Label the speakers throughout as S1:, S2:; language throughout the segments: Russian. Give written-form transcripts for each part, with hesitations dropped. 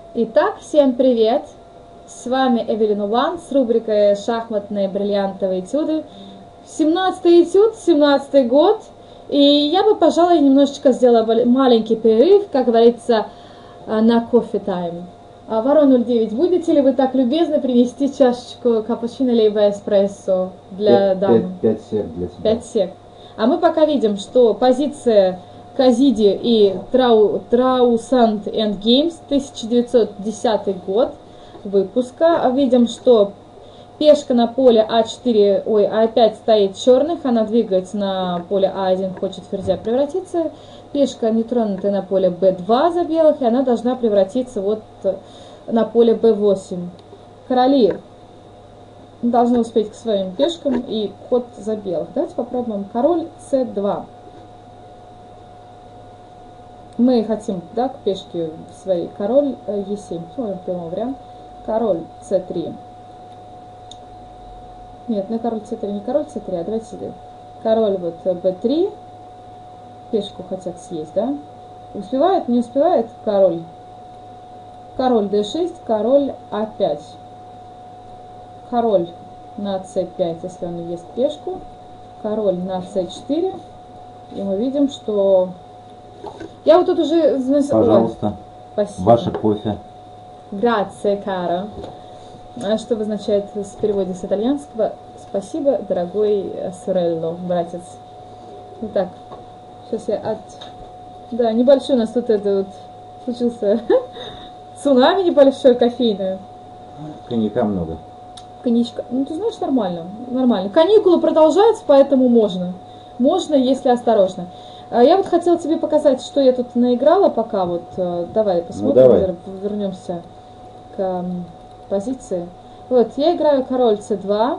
S1: Итак, всем привет! С вами Эвелина Ван с рубрикой «Шахматные бриллиантовые этюды». 17-й этюд, 17-й год. И я бы, пожалуй, немножечко сделала маленький перерыв, как говорится, на кофе-тайм. Ворон 09, будете ли вы так любезны принести чашечку капучино либо эспрессо для дамы?
S2: 5 сек для тебя.
S1: 5 сек. А мы пока видим, что позиция Казиди и Траусанд энд Геймс, 1910 год выпуска. Видим, что пешка на поле А4, А5 стоит черных, она двигается на поле А1, хочет в ферзя превратиться. Пешка не тронутая на поле Б2 за белых, и она должна превратиться вот на поле Б8. Короли должны успеть к своим пешкам и ход за белых. Давайте попробуем король С2. Мы хотим, да, к пешке своей. Король Е7. Смотрим первый вариант. Король С3. Нет, не король С3, не король С3, а давайте сюда. Король вот Б3. Пешку хотят съесть, да? Успевает, не успевает король. Король D6, король А5. Король на С5, если он ест пешку. Король на С4. И мы видим, что... Я вот тут уже...
S2: Пожалуйста,
S1: спасибо.
S2: ваше кофе.
S1: Grazie, cara. Что обозначает в переводе с итальянского «Спасибо, дорогой Сорелло», братец. Вот так. Сейчас я Да, небольшой у нас тут это вот случился цунами небольшой кофейное.
S2: Коньяка много.
S1: Коньячка. Ну, ты знаешь, нормально. Нормально. Каникулы продолжаются, поэтому можно. Можно, если осторожно. Я вот хотела тебе показать, что я тут наиграла пока. Вот, давай посмотрим, вернемся к позиции. Вот, я играю король С2.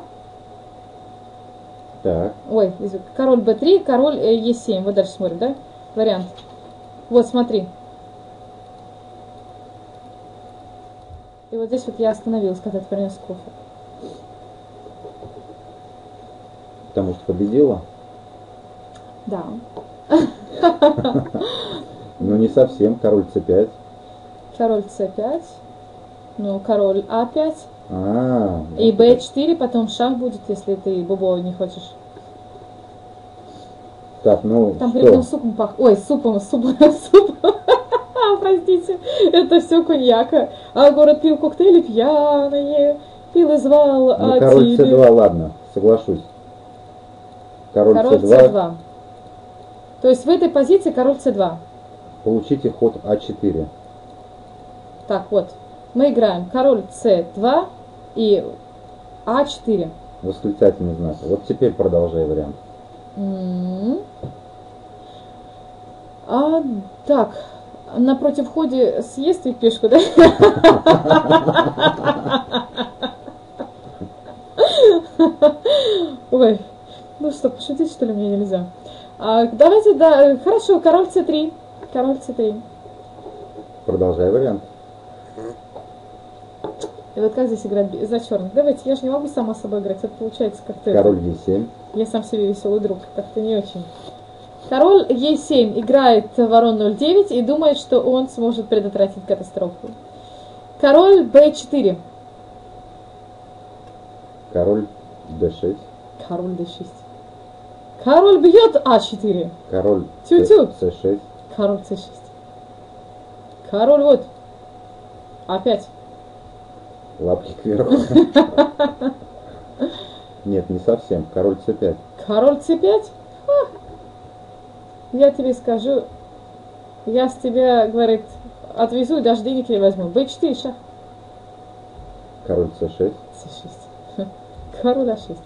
S2: Так.
S1: Ой, король Б3, король Е7. Вот дальше смотрим, да? Вариант. Вот, смотри. И вот здесь вот я остановилась, когда ты принес кофе.
S2: Потому что победила?
S1: Да.
S2: Ну, не совсем. Король С5.
S1: Король С5. Ну, король А5. И
S2: вот
S1: Б4, потом шах будет, если ты бобо не хочешь.
S2: Так, ну,
S1: там
S2: что?
S1: грибным супом пахнет. Ой, супом. Простите, это все коньяка. А город пил коктейли пьяные, пил и звал.
S2: Ну, король С2, ладно, соглашусь. Король С2.
S1: То есть в этой позиции король С2.
S2: Получите ход А4.
S1: Так, вот. Мы играем король С2 и А4.
S2: Восклицательный знак. Вот теперь продолжай вариант.
S1: Так, напротив ходе съест и пешку, да? Ой, ну что, пошутить что ли мне нельзя? Давайте, да, хорошо, король С3. Король С3.
S2: Продолжай вариант.
S1: И вот как здесь играть за черных? Давайте, я же не могу сама собой играть, это получается как-то...
S2: Король Е7.
S1: Я сам себе веселый друг, как-то не очень. Король Е7 играет ворон 09 и думает, что он сможет предотвратить катастрофу. Король Б4.
S2: Король D6.
S1: Король D6. Король бьет А4.
S2: Король С6.
S1: Король С6. Король вот. А5.
S2: Лапки кверху. Нет, не совсем. Король С5.
S1: Король С5? Я тебе скажу, я с тебя, говорит, отвезу и даже денег не возьму. Б4 шах.
S2: Король С6.
S1: С6. Король А6.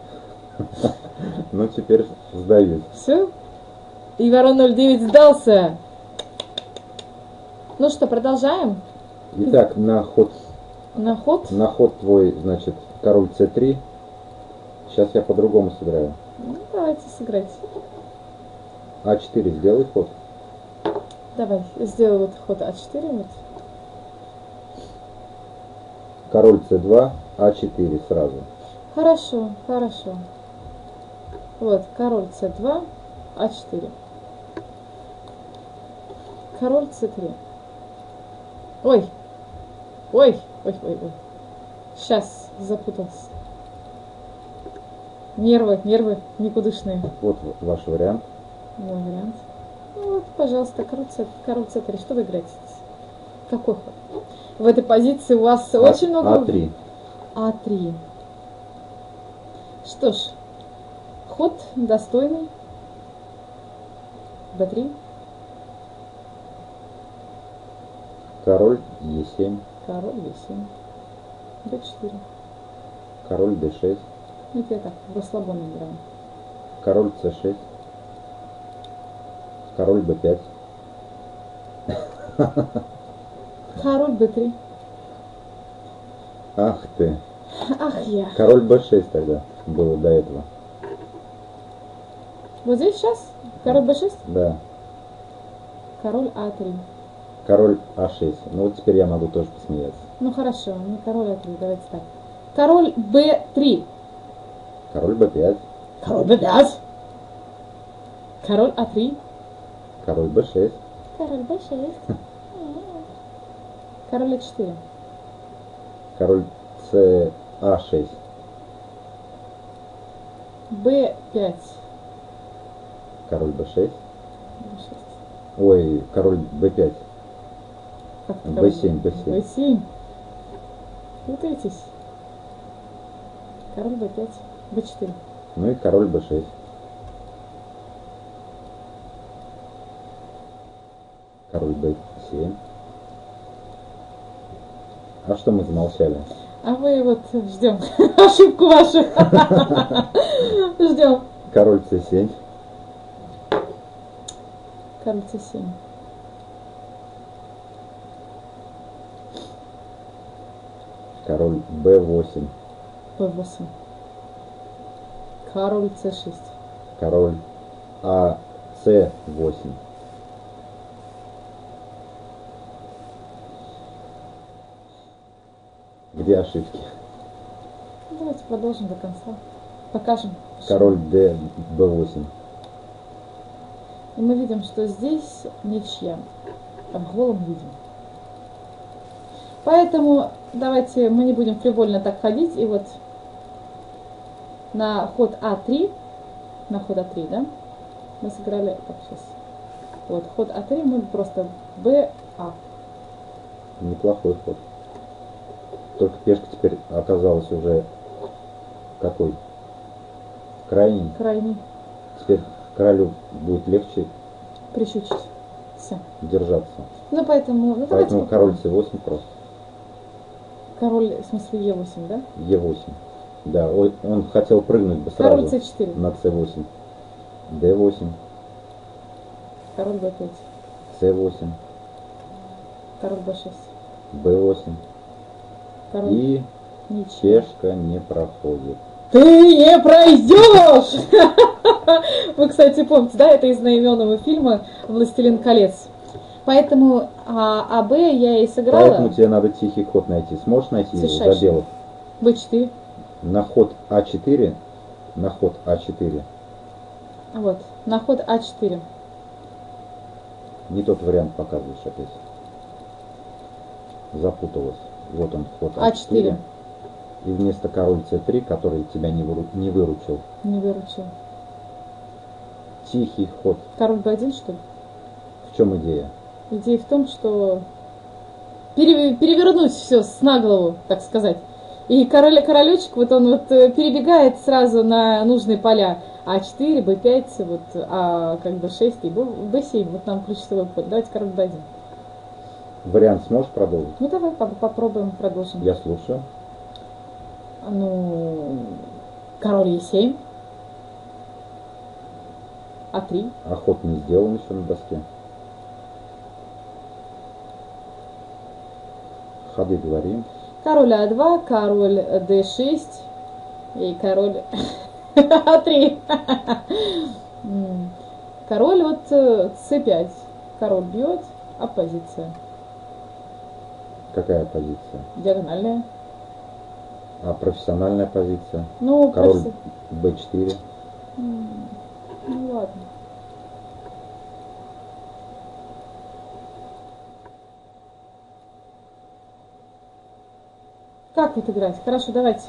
S2: Ну, теперь сдаюсь.
S1: Все? И ворон 09 сдался. Ну что, продолжаем?
S2: Итак, на ход твой, значит, король С3. Сейчас я по-другому сыграю.
S1: Ну, давайте сыграть.
S2: А4 сделай ход.
S1: Давай, сделай вот ход А4. Вот.
S2: Король С2, А4 сразу.
S1: Хорошо, хорошо. Вот, король С2, А4. Король С3. Ой, Ой, ой, ой, ой. Сейчас запутался. Нервы, нервы никудышные.
S2: Вот ваш вариант.
S1: Мой вариант. Ну вот, пожалуйста, король c3. Что вы играете? Какой ход? В этой позиции у вас очень много...
S2: А3.
S1: А3. Что ж, ход достойный. Б3.
S2: Король Е7.
S1: Король Е7. Б4.
S2: Король Д6.
S1: Это я так, в расслабоне играю.
S2: Король С6. Король Б5.
S1: Король Б3.
S2: Ах ты.
S1: Ах я.
S2: Король Б6 тогда было до этого.
S1: Вот здесь сейчас? Король Б6?
S2: Да.
S1: Король А3.
S2: Король А6. Ну вот теперь я могу тоже посмеяться.
S1: Ну хорошо, не король А3, давайте так. Король Б3.
S2: Король Б5.
S1: Король Б5. Король А3.
S2: Король Б6.
S1: Король Б6. Король А4.
S2: Король СА6.
S1: Б5.
S2: Король Б6.
S1: Б6.
S2: Ой, король Б5.
S1: Как
S2: Б7, Б7.
S1: Б7. Путаетесь. Король Б5. Б4.
S2: Ну и король Б6. Король Б7. А что мы замолчали?
S1: А мы вот ждем ошибку вашу. Ждем.
S2: Король С7.
S1: Король С7.
S2: Король Б8.
S1: Б8. Король С6.
S2: Король АС8. Где ошибки?
S1: Давайте продолжим до конца. Покажем.
S2: Король Б8.
S1: И мы видим, что здесь ничья. Там голым видим. Поэтому давайте мы не будем фривольно так ходить. И вот на ход А3, да, мы сыграли, так, сейчас, вот, ход А3 мы просто БА.
S2: Неплохой ход. Только пешка теперь оказалась уже какой? Крайний.
S1: Крайний.
S2: Теперь королю будет легче
S1: Прищучить. Все.
S2: держаться.
S1: Ну, поэтому, ну,
S2: Поэтому король С8 просто.
S1: Король, в смысле, Е8, да?
S2: Е8. Да, он хотел прыгнуть бы
S1: Король
S2: сразу
S1: С4.
S2: на С8. Д8.
S1: Король Б5.
S2: С8.
S1: Король Б6.
S2: Б8.
S1: Король
S2: И
S1: ничья.
S2: пешка не проходит.
S1: Ты не пройдешь! Вы, кстати, помните, да, это из одноименного фильма «Властелин колец». Поэтому АБ я и сыграла.
S2: Поэтому тебе надо тихий ход найти. Сможешь найти его, заделав?
S1: Б4.
S2: На ход А4. На ход А4.
S1: Вот, на ход А4.
S2: Не тот вариант показываешь опять. Запуталась. Вот он, ход А4. И вместо король С3, который тебя не выручил.
S1: Не выручил.
S2: Тихий ход.
S1: Король Б1, что ли?
S2: В чем идея?
S1: Идея в том, что перевернуть все с наголову, так сказать. И королечек, вот он вот перебегает сразу на нужные поля. А4, Б5, вот, а как бы 6 и Б7. Вот нам ключевой ход. Давайте король Б1.
S2: Вариант сможешь продолжить?
S1: Ну давай попробуем, продолжим.
S2: Я слушаю.
S1: Ну, король Е7. А3.
S2: А ход не сделан еще на доске. Ходы говорим.
S1: Король А2, король Д6 и король А3. Король вот С5. Король бьет, оппозиция.
S2: Какая позиция?
S1: Диагональная.
S2: А профессиональная позиция?
S1: Ну,
S2: король Б4.
S1: Ну ладно. Как вот играть? Хорошо, давайте.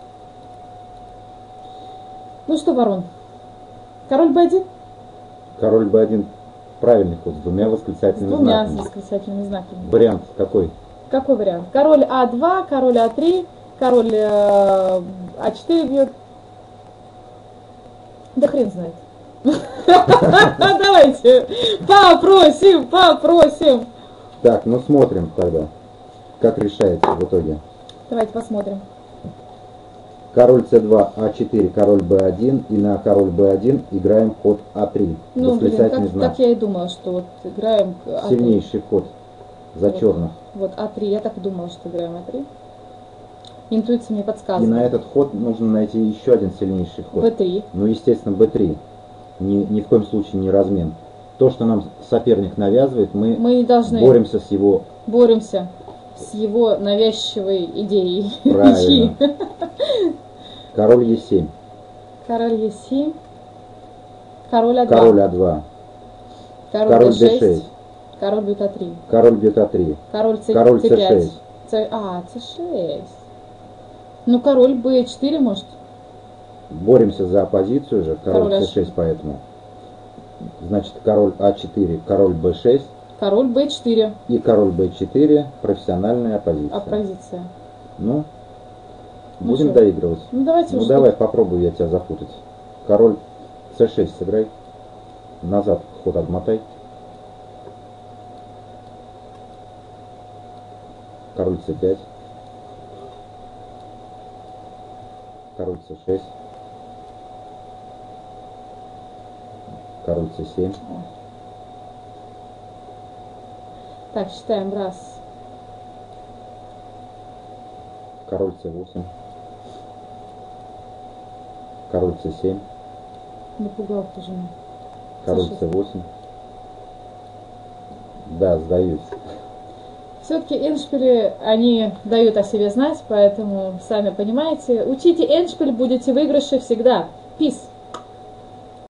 S1: Ну что, ворон? Король b1?
S2: Король b1 правильный ход, с двумя восклицательными знаками.
S1: С двумя восклицательными знаками.
S2: Вариант какой?
S1: Какой вариант? Король а2, король а3, король а4 бьет. Да хрен знает. Давайте попросим.
S2: Так, ну смотрим тогда, как решается в итоге.
S1: Давайте посмотрим.
S2: Король c2, а4, король b1, и на король b1 играем ход а3.
S1: Ну, блин, как я и думала, что вот играем А3.
S2: Сильнейший ход за
S1: вот,
S2: черных.
S1: Вот а3, я так и думала, что играем а3. Интуиция мне подсказывает.
S2: И на этот ход нужно найти еще один сильнейший ход.
S1: b3.
S2: Ну, естественно, b3. Ни в коем случае не размен. То, что нам соперник навязывает, мы
S1: должны
S2: боремся с его...
S1: Боремся с его навязчивой идеей.
S2: Правильно. Король e7.
S1: Король e7. Король а2.
S2: Король а2.
S1: Король d6. Король бьет а3.
S2: Король бьет а3.
S1: Король
S2: c6.
S1: c6. Ну, король b4 может.
S2: Боремся за оппозицию же. Король c6 поэтому. Значит, король а4, король b6.
S1: Король b4.
S2: И король b4 профессиональная оппозиция.
S1: Оппозиция.
S2: Ну, будем доигрывать.
S1: Ну, давайте
S2: уже. Давай, попробую я тебя запутать. Король c6 сыграй. Назад ход отмотай. Король c5. Король c6. Король c7.
S1: Так, считаем. Раз.
S2: Король c8. Король c7.
S1: Напугал тоже.
S2: Король c8. Да, сдаюсь.
S1: Все-таки эндшпили, они дают о себе знать, поэтому, сами понимаете, учите эндшпиль, будете в выигрыше всегда. Peace.